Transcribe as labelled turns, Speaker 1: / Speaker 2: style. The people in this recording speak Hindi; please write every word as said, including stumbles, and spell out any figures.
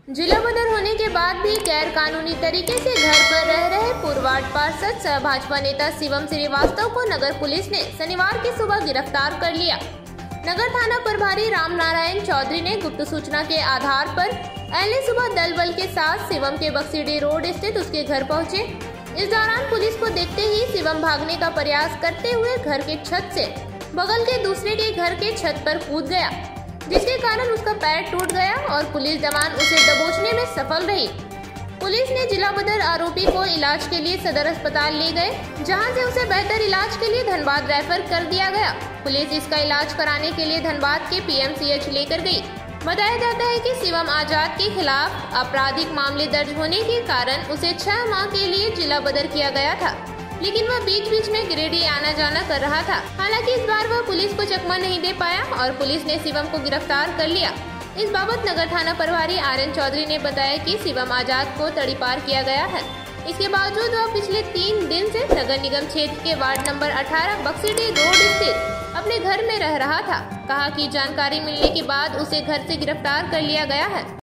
Speaker 1: जिला बदर होने के बाद भी गैर कानूनी तरीके से घर पर रह रहे पूर्व वार्ड पार्षद सह भाजपा नेता शिवम श्रीवास्तव को नगर पुलिस ने शनिवार की सुबह गिरफ्तार कर लिया। नगर थाना प्रभारी राम नारायण चौधरी ने गुप्त सूचना के आधार पर अहले सुबह दल बल के साथ शिवम के बक्सीडी रोड स्थित उसके घर पहुंचे। इस दौरान पुलिस को देखते ही शिवम भागने का प्रयास करते हुए घर के छत से बगल के दूसरे के घर के छत पर कूद गया, जिसके कारण उसका पैर टूट गया और पुलिस जवान उसे दबोचने में सफल रही। पुलिस ने जिला बदर आरोपी को इलाज के लिए सदर अस्पताल ले गए, जहां से उसे बेहतर इलाज के लिए धनबाद रेफर कर दिया गया। पुलिस इसका इलाज कराने के लिए धनबाद के पीएमसीएच लेकर गई। बताया जाता है कि शिवम आजाद के खिलाफ आपराधिक मामले दर्ज होने के कारण उसे छह माह के लिए जिला बदर किया गया था, लेकिन वह बीच बीच में गिरिडीह आना जाना कर रहा था। हालांकि इस बार वह पुलिस को चकमा नहीं दे पाया और पुलिस ने शिवम को गिरफ्तार कर लिया। इस बाबत नगर थाना प्रभारी आर एन चौधरी ने बताया कि शिवम आजाद को तड़ीपार किया गया है। इसके बावजूद वह पिछले तीन दिन से नगर निगम क्षेत्र के वार्ड नंबर अठारह बक्सीडी रोड स्थित अपने घर में रह रहा था। कहा कि जानकारी मिलने के बाद उसे घर से गिरफ्तार कर लिया गया है।